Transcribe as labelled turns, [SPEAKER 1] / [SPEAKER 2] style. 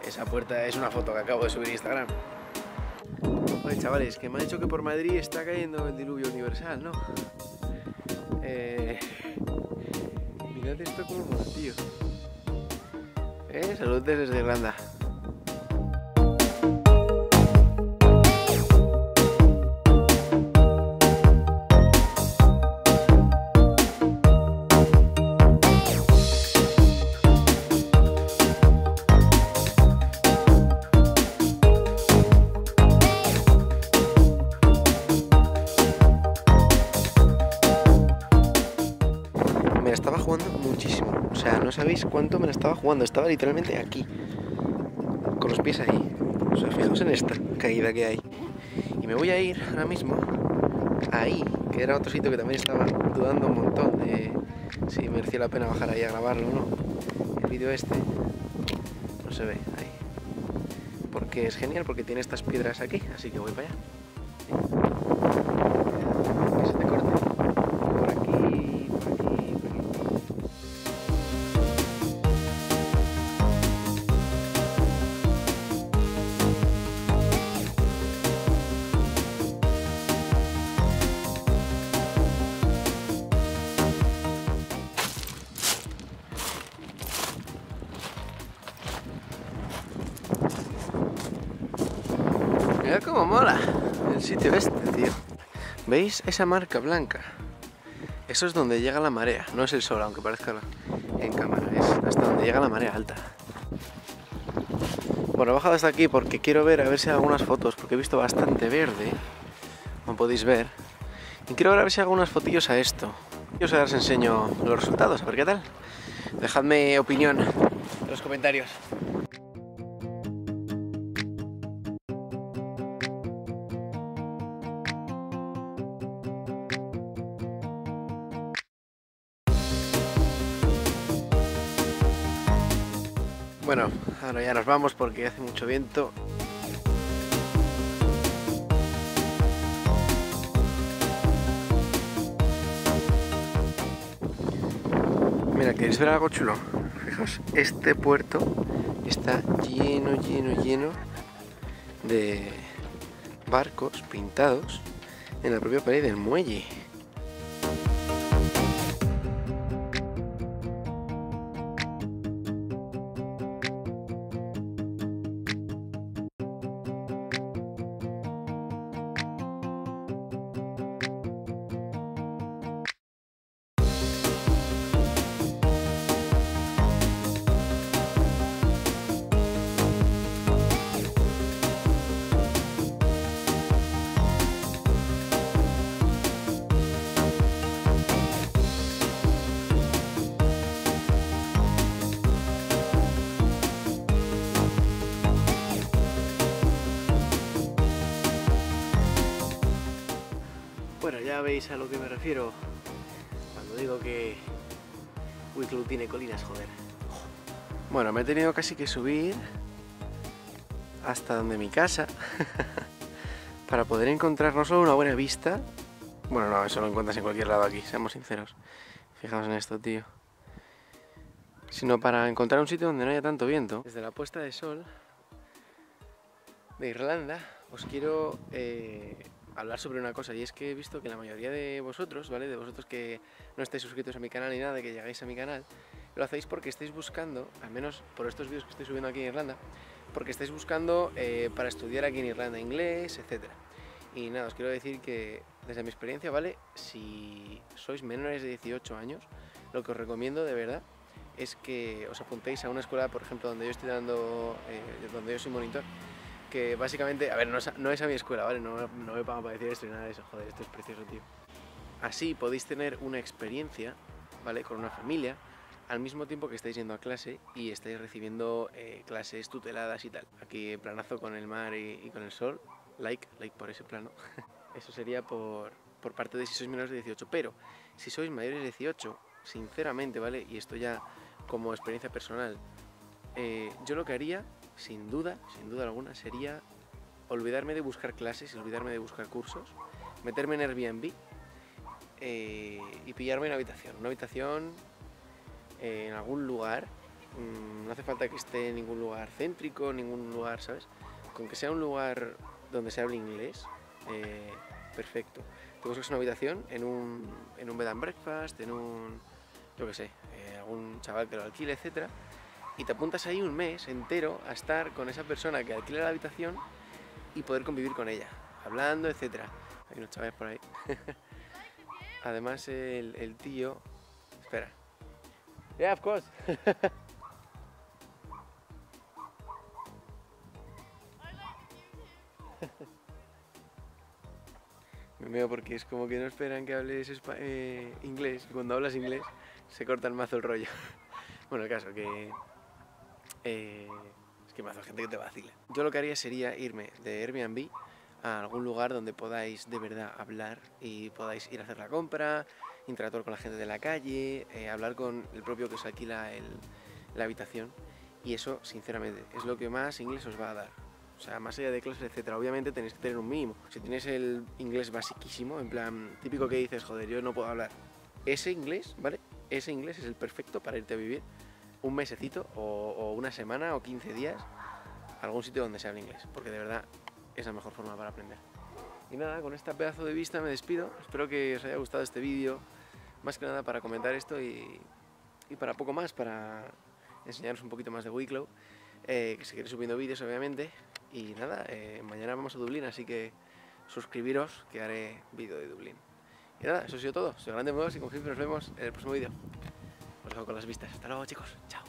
[SPEAKER 1] Esa puerta es una foto que acabo de subir a Instagram. Oye, chavales, que me han dicho que por Madrid está cayendo el diluvio universal, ¿no? Mirad esto como mola, tío. Salud desde Irlanda. Me la estaba jugando muchísimo, o sea, no sabéis cuánto me la estaba jugando, estaba literalmente aquí, con los pies ahí, o sea, fijaos en esta caída que hay. Y me voy a ir ahora mismo ahí, que era otro sitio que también estaba dudando un montón de si merecía la pena bajar ahí a grabarlo o no. El vídeo este no se ve ahí, porque es genial, porque tiene estas piedras aquí, así que voy para allá. Que se te corte. Por aquí, por aquí, por aquí. Mirad cómo mola el sitio este, tío. ¿Veis esa marca blanca? Eso es donde llega la marea, no es el sol, aunque parezca en cámara, es hasta donde llega la marea alta. Bueno, he bajado hasta aquí porque quiero ver a ver si hay algunas fotos, porque he visto bastante verde, como podéis ver. Y quiero ver a ver si hago unas fotillos a esto. Yo os enseño los resultados, a ver qué tal. Dejadme opinión en los comentarios. Bueno, ahora ya nos vamos porque hace mucho viento. Mira, ¿queréis ver algo chulo? Fijaos, este puerto está lleno de barcos pintados en la propia pared del muelle. Bueno, ya veis a lo que me refiero cuando digo que Wicklow tiene colinas, joder. Bueno, me he tenido casi que subir hasta donde mi casa para poder encontrar no solo una buena vista, bueno, no, eso lo encuentras en cualquier lado aquí, seamos sinceros, fijaos en esto, tío, sino para encontrar un sitio donde no haya tanto viento. Desde la puesta de sol de Irlanda os quiero hablar sobre una cosa, y es que he visto que la mayoría de vosotros, ¿vale? De vosotros que no estáis suscritos a mi canal ni nada, de que llegáis a mi canal, lo hacéis porque estáis buscando, al menos por estos vídeos que estoy subiendo aquí en Irlanda, porque estáis buscando para estudiar aquí en Irlanda inglés, etc. Y nada, os quiero decir que desde mi experiencia, ¿vale? Si sois menores de 18 años, lo que os recomiendo de verdad es que os apuntéis a una escuela, por ejemplo, donde yo estoy dando, donde yo soy monitor, que básicamente, a ver, no es a mi escuela, ¿vale? No me pagan para decir esto ni nada de eso, joder, esto es precioso, tío. Así podéis tener una experiencia, ¿vale? Con una familia, al mismo tiempo que estáis yendo a clase y estáis recibiendo clases tuteladas y tal. Aquí planazo con el mar y con el sol, like por ese plano. Eso sería por parte de si sois menores de 18, pero si sois mayores de 18, sinceramente, ¿vale? Y esto ya como experiencia personal, yo lo que haría, sin duda alguna, sería olvidarme de buscar clases, olvidarme de buscar cursos, meterme en Airbnb y pillarme una habitación en algún lugar No hace falta que esté en ningún lugar céntrico, ningún lugar, ¿sabes? Con que sea un lugar donde se hable inglés, perfecto. Te buscas una habitación en un bed and breakfast, en un, yo qué sé, algún chaval que lo alquile, etcétera, y te apuntas ahí un mes entero a estar con esa persona que alquila la habitación y poder convivir con ella, hablando, etcétera. Hay unos chavales por ahí. Además, el tío... Espera. Yeah, of course. Me veo porque es como que no esperan que hables inglés y cuando hablas inglés se corta el mazo el rollo. Bueno, el caso que... es que mazo gente que te vacila. Yo lo que haría sería irme de Airbnb a algún lugar donde podáis de verdad hablar y podáis ir a hacer la compra, interactuar con la gente de la calle, hablar con el propio que os alquila la habitación, y eso, sinceramente, es lo que más inglés os va a dar. O sea, más allá de clases, etcétera, obviamente tenéis que tener un mínimo. Si tienes el inglés basiquísimo, en plan típico que dices, joder, yo no puedo hablar, ese inglés, ¿vale? Ese inglés es el perfecto para irte a vivir un mesecito o una semana o 15 días a algún sitio donde se hable inglés, porque de verdad es la mejor forma para aprender. Y nada, con este pedazo de vista me despido. Espero que os haya gustado este vídeo, más que nada para comentar esto y para poco más, para enseñaros un poquito más de Wicklow, que seguiré subiendo vídeos obviamente. Y nada, mañana vamos a Dublín, así que suscribiros que haré vídeo de Dublín. Y nada, eso ha sido todo. Soy Grande Modos y como siempre nos vemos en el próximo vídeo. Os dejo con las vistas. Hasta luego, chicos. Chao.